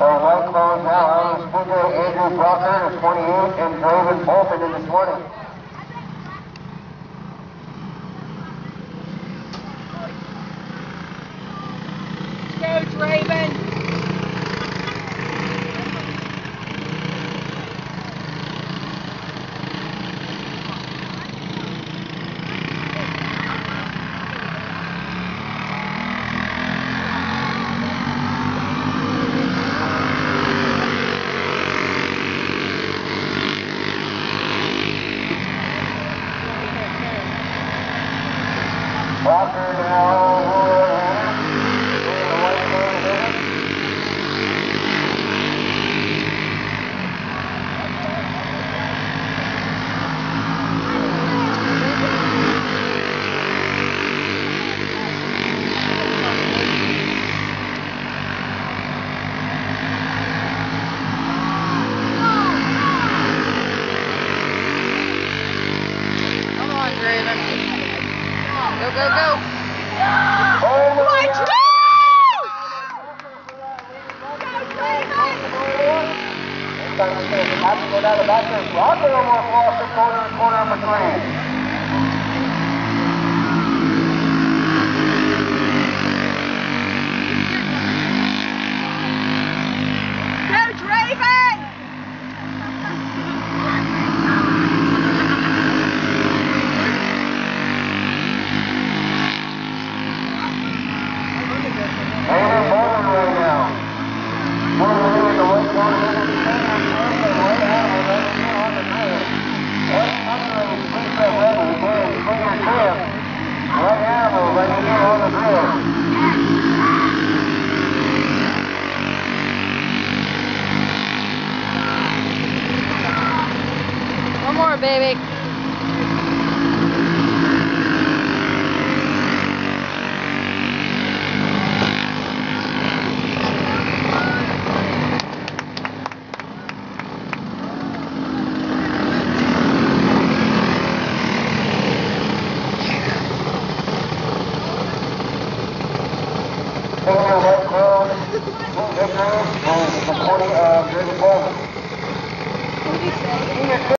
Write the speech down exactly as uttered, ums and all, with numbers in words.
So white clothes now, Iowa Speedway, Andrew Brucker is twenty-eight, and Draven Bolton in the twenty. Let's go, Draven! Walker now, Come on, Draven. Go, go, go! oh, Let's go! Rocker almost lost the corner in corner number three. Go, Draven! Taylor Bowman right now. Bowman in the white corner. Right out of the on the grid. What's happening is Lisa Reddy again, Springer Tim. Right out of right here on the grid. One more, baby. Taylor White Clothes, Victor, and the twenty of Grady Bowman.